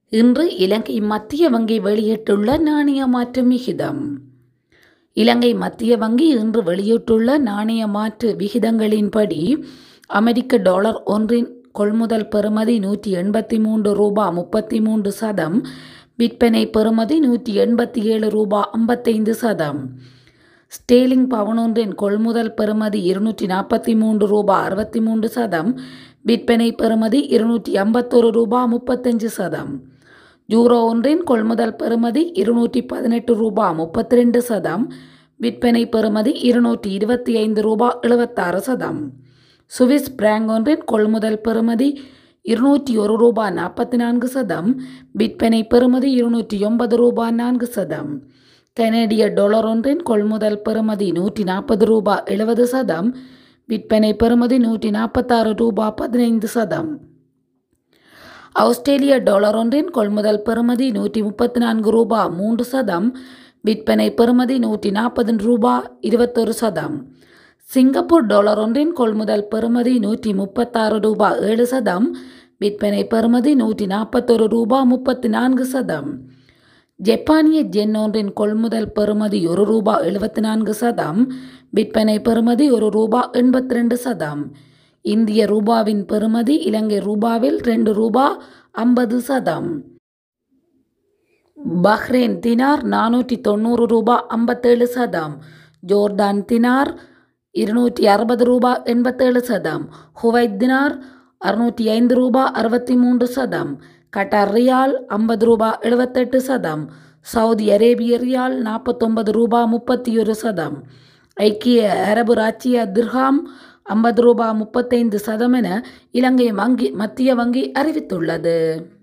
இன்று இலங்கை மத்திய வங்கி வெளியிட்டுள்ள நாணய மாற்று விகிதம். இலங்கை மத்திய வங்கி இன்று வெளியிட்டுள்ள நாணய மாற்று விகிதங்களின்படி அமெரிக்க டாலர் ஒன்றின் கொள்முதல் பெறுமதி $183.33, விற்பனை பெறுமதி $187.55. ஸ்டேலிங் பவுன் ஒன்றின் கொள்முதல் பெறுமதி $243.63, விற்பனை பெறுமதி $251.35. யூரோ ஒன்றின் கொள்முதல் பெறுமதி $218.32, விற்பனை பெறுமதி $225.76. சுவிஸ் பிராங்க் ஒன்றின் கொள்முதல் பெறுமதி $201.44, விற்பனை பெறுமதி $209.04. கனேடிய டாலர் ஒன்றின் கொள்முதல் பெறுமதி $140.70, விற்பனை பெறுமதி $146.15. ஆஸ்திரேலிய டாலர் ஒன்றின் கொள்முதல் பெறுமதி $134.03, விற்பனை பெறுமதி $140.21. சிங்கப்பூர் டாலர் ஒன்றின் கொள்முதல் பெறுமதி $136.07, விற்பனை பெறுமதி $141.34. ஜப்பானிய ஜென் ஒன்றின் கொள்முதல் பெறுமதி $1.74, விற்பனை பெறுமதி $1.82. இந்திய ரூபாவின் பெறுமதி இலங்கை ரூபாவில் $2.50. பஹ்ரைன் தினார் $490.57, ஜோர்தான் தினார் $260.87, குவைத் தினார் $605.63, கட்டார் ரியால் $50.78, சவுதி அரேபிய ரியால் $49.31, ஐக்கிய அரபு ராச்சிய திர்ஹாம் $50.35 என இலங்கை மத்திய வங்கி அறிவித்துள்ளது.